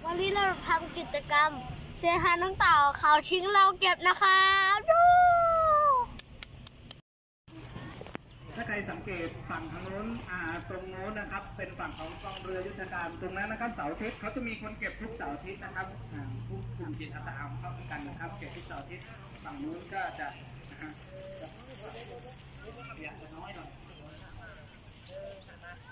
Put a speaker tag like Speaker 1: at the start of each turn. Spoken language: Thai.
Speaker 1: วันนี้เราทำกิจกรรมเซฮาน้องเต่าเขาทิ้งเราเก็บนะคะดู
Speaker 2: ถ้าใครสังเกตฝั่งทางโน้นตรงโน้นนะครับเป็นฝั่งของกองเรือยุทธการตรงนั้นนะครับเสาร์อาทิตย์เขาจะมีคนเก็บทุกเสาร์อาทิตย์นะครับทุกกลุ่มจิตอาสาเข้ากันนะครับเก็บทุกเสาร์อาทิตย์ฝั่งนู้นก็จะอยากจะน้อยหน่อย